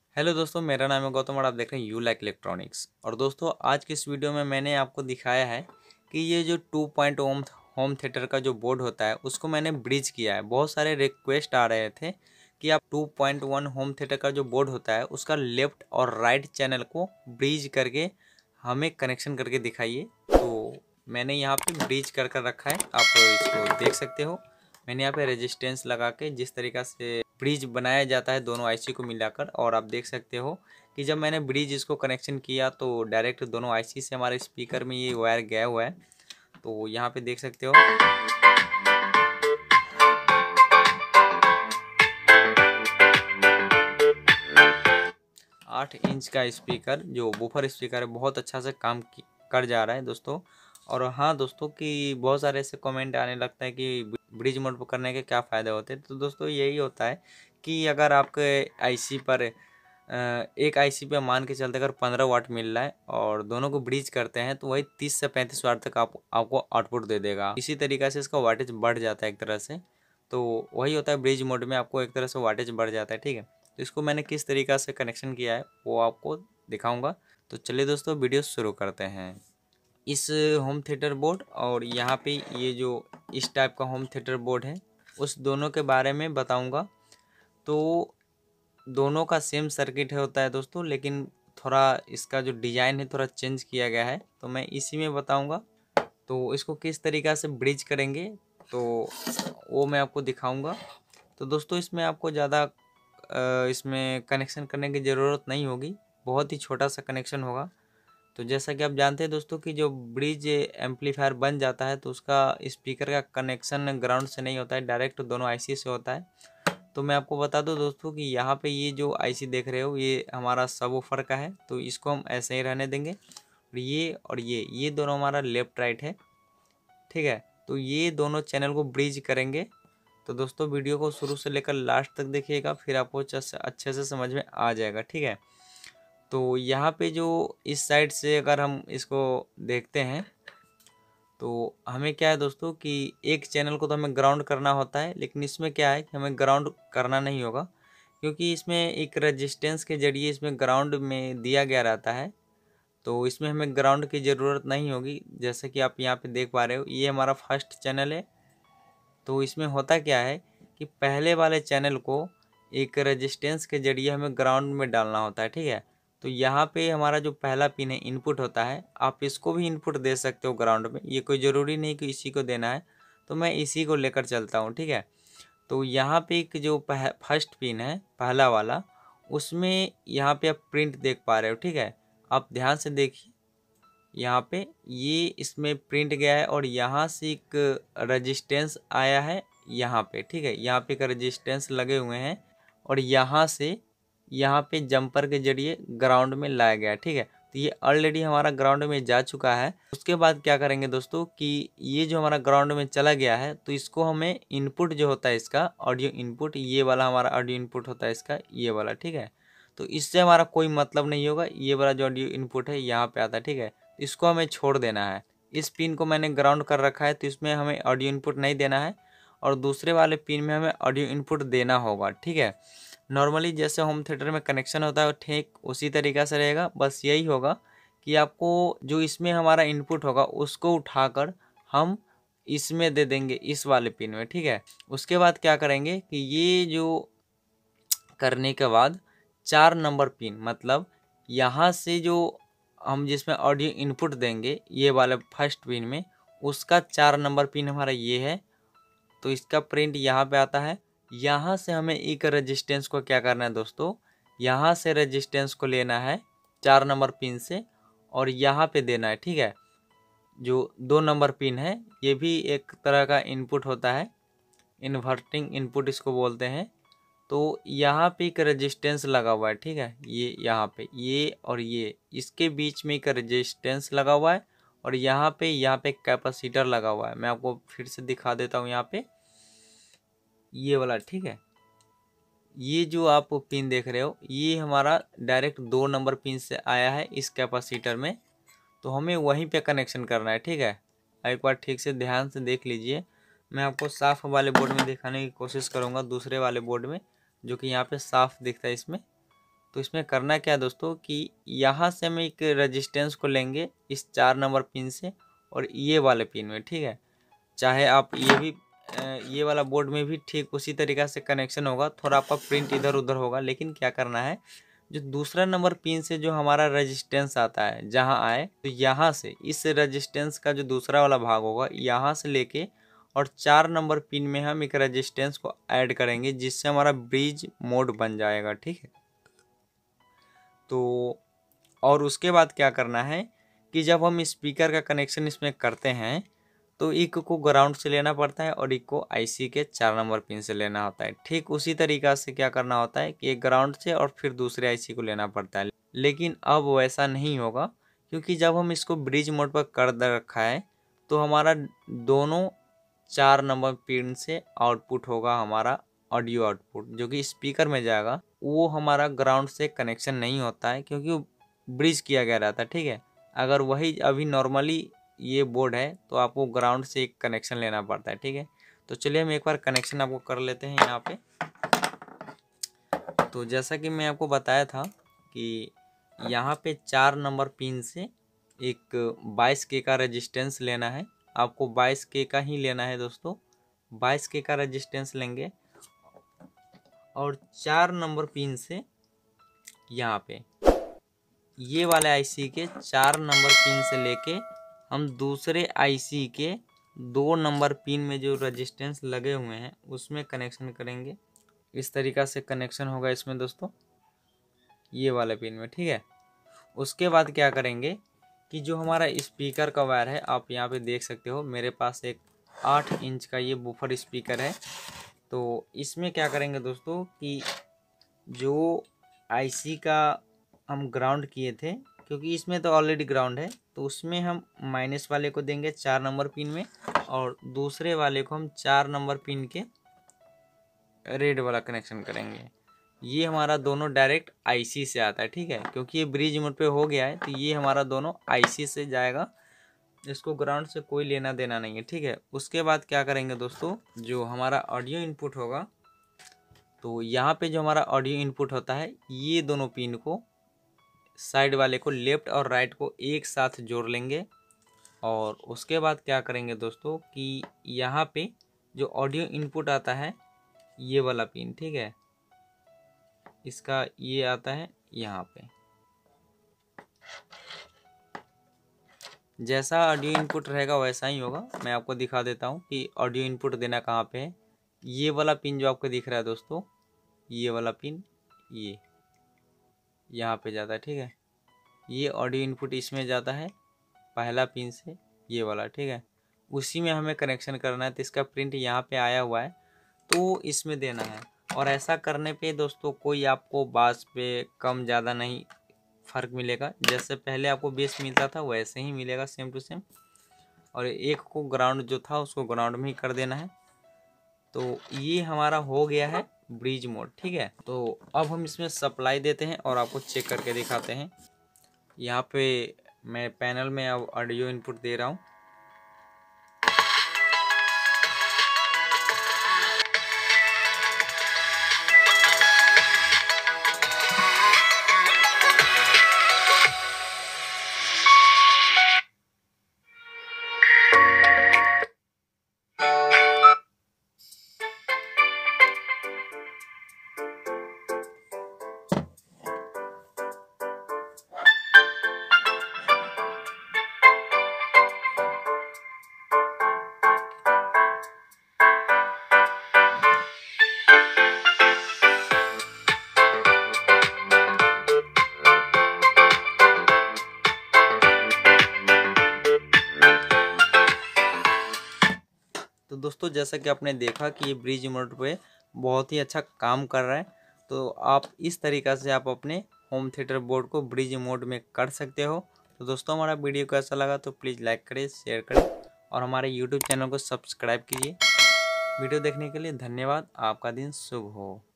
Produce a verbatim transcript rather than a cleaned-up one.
Hello दोस्तों, मेरा नाम है गौतम और आप देख रहे हैं यू लाइक इलेक्ट्रॉनिक्स। और दोस्तों, आज की इस वीडियो में मैंने आपको दिखाया है कि ये जो टू पॉइंट ओम होम थिएटर का जो बोर्ड होता है उसको मैंने ब्रिज किया है। बहुत सारे रिक्वेस्ट आ रहे थे कि आप two point one home theatre का जो बोर्ड होता है उसका लेफ्ट और राइट चैनल को ब्रिज करके हमें कनेक्शन करके दिखाइए। तो मैंने यहाँ पे ब्रिज कर कर रखा है, आप इसको देख सकते हो। मैंने यहाँ पे रेजिस्टेंस लगा के जिस तरीक़ा से ब्रिज बनाया जाता है दोनों आईसी को मिलाकर, और आप देख सकते हो कि जब मैंने ब्रिज इसको कनेक्शन किया तो डायरेक्ट दोनों आईसी से हमारे स्पीकर में ये वायर गया हुआ है। तो यहाँ पे देख सकते हो आठ इंच का स्पीकर जो बूफर स्पीकर है बहुत अच्छा से काम कर जा रहा है दोस्तों। और हाँ दोस्तों, कि बहुत सारे ऐसे कमेंट आने लगता है कि ब्रिज मोड पर करने के क्या फ़ायदे होते हैं। तो दोस्तों यही होता है कि अगर आपके आईसी पर एक आईसी पे मान के चलते अगर पंद्रह वाट मिल रहा है और दोनों को ब्रिज करते हैं तो वही तीस से पैंतीस वाट तक आप आपको आउटपुट दे देगा। इसी तरीक़े से इसका वाटेज बढ़ जाता है एक तरह से। तो वही होता है ब्रिज मोड में, आपको एक तरह से वाटेज बढ़ जाता है। ठीक है, तो इसको मैंने किस तरीक़ा से कनेक्शन किया है वो आपको दिखाऊंगा। तो चलिए दोस्तों, वीडियो शुरू करते हैं। इस होम थिएटर बोर्ड और यहाँ पे ये जो इस टाइप का होम थिएटर बोर्ड है उस दोनों के बारे में बताऊंगा। तो दोनों का सेम सर्किट होता है दोस्तों, लेकिन थोड़ा इसका जो डिज़ाइन है थोड़ा चेंज किया गया है, तो मैं इसी में बताऊंगा। तो इसको किस तरीक़ा से ब्रिज करेंगे तो वो मैं आपको दिखाऊंगा। तो दोस्तों, इसमें आपको ज़्यादा इसमें कनेक्शन करने की ज़रूरत नहीं होगी, बहुत ही छोटा सा कनेक्शन होगा। तो जैसा कि आप जानते हैं दोस्तों कि जो ब्रिज एम्पलीफायर बन जाता है तो उसका स्पीकर का कनेक्शन ग्राउंड से नहीं होता है, डायरेक्ट दोनों आईसी से होता है। तो मैं आपको बता दूं दोस्तों कि यहाँ पे ये जो आईसी देख रहे हो ये हमारा सबवूफर का है, तो इसको हम ऐसे ही रहने देंगे। और ये और ये ये दोनों हमारा लेफ्ट राइट है। ठीक है, तो ये दोनों चैनल को ब्रिज करेंगे। तो दोस्तों वीडियो को शुरू से लेकर लास्ट तक देखिएगा, फिर आपको अच्छे से समझ में आ जाएगा। ठीक है, तो यहाँ पे जो इस साइड से अगर हम इसको देखते हैं तो हमें क्या है दोस्तों कि एक चैनल को तो हमें ग्राउंड करना होता है, लेकिन इसमें क्या है कि हमें ग्राउंड करना नहीं होगा, क्योंकि इसमें एक रेजिस्टेंस के जरिए इसमें ग्राउंड में दिया गया रहता है। तो इसमें हमें ग्राउंड की ज़रूरत नहीं होगी। जैसे कि आप यहाँ पे देख पा रहे हो ये हमारा फर्स्ट चैनल है। तो इसमें होता क्या है कि पहले वाले चैनल को एक रेजिस्टेंस के जरिए हमें ग्राउंड में डालना होता है। ठीक है, तो यहाँ पे हमारा जो पहला पिन है इनपुट होता है, आप इसको भी इनपुट दे सकते हो ग्राउंड में, ये कोई ज़रूरी नहीं कि इसी को देना है। तो मैं इसी को लेकर चलता हूँ। ठीक है, तो यहाँ पे एक जो फर्स्ट पिन है पहला वाला, उसमें यहाँ पे आप प्रिंट देख पा रहे हो। ठीक है, आप ध्यान से देखिए, यहाँ पे ये इसमें प्रिंट गया है और यहाँ से एक रेजिस्टेंस आया है यहाँ पे। ठीक है, यहाँ पे एक रेजिस्टेंस लगे हुए हैं और यहाँ से यहाँ पे जंपर के जरिए ग्राउंड में लाया गया है। ठीक है, तो ये ऑलरेडी हमारा ग्राउंड में जा चुका है। उसके बाद क्या करेंगे दोस्तों कि ये जो हमारा ग्राउंड में चला गया है तो इसको हमें इनपुट जो होता है इसका ऑडियो इनपुट, ये वाला हमारा ऑडियो इनपुट होता है इसका, ये वाला। ठीक है, तो इससे हमारा कोई मतलब नहीं होगा, ये वाला जो ऑडियो इनपुट है यहाँ पे आता है। ठीक है, इसको हमें छोड़ देना है। इस पिन को मैंने ग्राउंड कर रखा है तो इसमें हमें ऑडियो इनपुट नहीं देना है, और दूसरे वाले पिन में हमें ऑडियो इनपुट देना होगा। ठीक है, नॉर्मली जैसे होम थिएटर में कनेक्शन होता है ठीक उसी तरीक़ा से रहेगा। बस यही होगा कि आपको जो इसमें हमारा इनपुट होगा उसको उठाकर हम इसमें दे देंगे, इस वाले पिन में। ठीक है, उसके बाद क्या करेंगे कि ये जो करने के बाद चार नंबर पिन, मतलब यहाँ से जो हम जिसमें ऑडियो इनपुट देंगे ये वाला फर्स्ट पिन में, उसका चार नंबर पिन हमारा ये है। तो इसका प्रिंट यहाँ पे आता है। यहाँ से हमें एक रेजिस्टेंस को क्या करना है दोस्तों, यहाँ से रेजिस्टेंस को लेना है चार नंबर पिन से और यहाँ पे देना है। ठीक है, जो दो नंबर पिन है ये भी एक तरह का इनपुट होता है, इन्वर्टिंग इनपुट इसको बोलते हैं। तो यहाँ पे एक रेजिस्टेंस लगा हुआ है। ठीक है, ये यहाँ पे ये और ये इसके बीच में एक रेजिस्टेंस लगा हुआ है और यहाँ पे यहाँ पे कैपेसिटर लगा हुआ है। मैं आपको फिर से दिखा देता हूँ यहाँ पे ये वाला। ठीक है, ये जो आप पिन देख रहे हो ये हमारा डायरेक्ट दो नंबर पिन से आया है इस कैपेसिटर में, तो हमें वहीं पे कनेक्शन करना है। ठीक है, एक बार ठीक से ध्यान से देख लीजिए। मैं आपको साफ वाले बोर्ड में दिखाने की कोशिश करूँगा, दूसरे वाले बोर्ड में जो कि यहाँ पे साफ दिखता है इसमें। तो इसमें करना क्या है दोस्तों कि यहाँ से हम एक रेजिस्टेंस को लेंगे इस चार नंबर पिन से और ये वाले पिन में, ठीक है। चाहे आप ये भी ये वाला बोर्ड में भी ठीक उसी तरीक़ा से कनेक्शन होगा, थोड़ा आपका प्रिंट इधर उधर होगा, लेकिन क्या करना है जो दूसरा नंबर पिन से जो हमारा रेजिस्टेंस आता है जहाँ आए, तो यहाँ से इस रेजिस्टेंस का जो दूसरा वाला भाग होगा यहाँ से लेके और चार नंबर पिन में हम एक रेजिस्टेंस को ऐड करेंगे, जिससे हमारा ब्रिज मोड बन जाएगा, ठीक है। तो और उसके बाद क्या करना है कि जब हम स्पीकर का कनेक्शन इसमें करते हैं तो एक को ग्राउंड से लेना पड़ता है और एक को आईसी के चार नंबर पिन से लेना होता है। ठीक उसी तरीक़ा से क्या करना होता है कि एक ग्राउंड से और फिर दूसरे आईसी को लेना पड़ता है, लेकिन अब वैसा नहीं होगा, क्योंकि जब हम इसको ब्रिज मोड पर कर रखा है तो हमारा दोनों चार नंबर पिन से आउटपुट होगा, हमारा ऑडियो आउटपुट जो कि स्पीकर में जाएगा, वो हमारा ग्राउंड से कनेक्शन नहीं होता है, क्योंकि वो ब्रिज किया गया रहता है, ठीक है। अगर वही अभी नॉर्मली ये बोर्ड है तो आपको ग्राउंड से एक कनेक्शन लेना पड़ता है, ठीक है। तो चलिए हम एक बार कनेक्शन आपको कर लेते हैं यहाँ पे। तो जैसा कि मैं आपको बताया था कि यहाँ पे चार नंबर पिन से एक बाईस के का रेजिस्टेंस लेना है, आपको बाईस के का ही लेना है दोस्तों। बाईस के का रेजिस्टेंस लेंगे और चार नंबर पिन से यहाँ पे ये वाले आईसी के चार नंबर पिन से लेके हम दूसरे आईसी के दो नंबर पिन में जो रेजिस्टेंस लगे हुए हैं उसमें कनेक्शन करेंगे। इस तरीक़ा से कनेक्शन होगा इसमें दोस्तों, ये वाले पिन में, ठीक है। उसके बाद क्या करेंगे कि जो हमारा स्पीकर का वायर है, आप यहाँ पे देख सकते हो मेरे पास एक आठ इंच का ये बूफर स्पीकर है। तो इसमें क्या करेंगे दोस्तों कि जो आईसी का हम ग्राउंड किए थे, क्योंकि इसमें तो ऑलरेडी ग्राउंड है, तो उसमें हम माइनस वाले को देंगे चार नंबर पिन में और दूसरे वाले को हम चार नंबर पिन के रेड वाला कनेक्शन करेंगे। ये हमारा दोनों डायरेक्ट आईसी से आता है, ठीक है, क्योंकि ये ब्रिज मोड पे हो गया है तो ये हमारा दोनों आईसी से जाएगा, इसको ग्राउंड से कोई लेना देना नहीं है, ठीक है। उसके बाद क्या करेंगे दोस्तों, जो हमारा ऑडियो इनपुट होगा, तो यहाँ पे जो हमारा ऑडियो इनपुट होता है ये दोनों पिन को साइड वाले को लेफ्ट और राइट को एक साथ जोड़ लेंगे। और उसके बाद क्या करेंगे दोस्तों कि यहाँ पे जो ऑडियो इनपुट आता है ये वाला पिन, ठीक है, इसका ये आता है यहाँ पे। जैसा ऑडियो इनपुट रहेगा वैसा ही होगा। मैं आपको दिखा देता हूँ कि ऑडियो इनपुट देना कहाँ पे है। ये वाला पिन जो आपको दिख रहा है दोस्तों, ये वाला पिन ये यहाँ पे जाता है, ठीक है। ये ऑडियो इनपुट इसमें जाता है पहला पिन से, ये वाला, ठीक है। उसी में हमें कनेक्शन करना है, तो इसका प्रिंट यहाँ पे आया हुआ है तो इसमें देना है। और ऐसा करने पे दोस्तों कोई आपको बास पे कम ज़्यादा नहीं फ़र्क मिलेगा, जैसे पहले आपको बेस मिलता था वैसे ही मिलेगा, सेम टू सेम। और एक को ग्राउंड जो था उसको ग्राउंड में ही कर देना है। तो ये हमारा हो गया है ब्रिज मोड, ठीक है। तो अब हम इसमें सप्लाई देते हैं और आपको चेक करके दिखाते हैं। यहाँ पे मैं पैनल में अब ऑडियो इनपुट दे रहा हूँ। तो दोस्तों जैसा कि आपने देखा कि ये ब्रिज मोड पे बहुत ही अच्छा काम कर रहा है। तो आप इस तरीक़ा से आप अपने होम थिएटर बोर्ड को ब्रिज मोड में कर सकते हो। तो दोस्तों हमारा वीडियो कैसा लगा तो प्लीज़ लाइक करें, शेयर करें और हमारे यूट्यूब चैनल को सब्सक्राइब कीजिए। वीडियो देखने के लिए धन्यवाद। आपका दिन शुभ हो।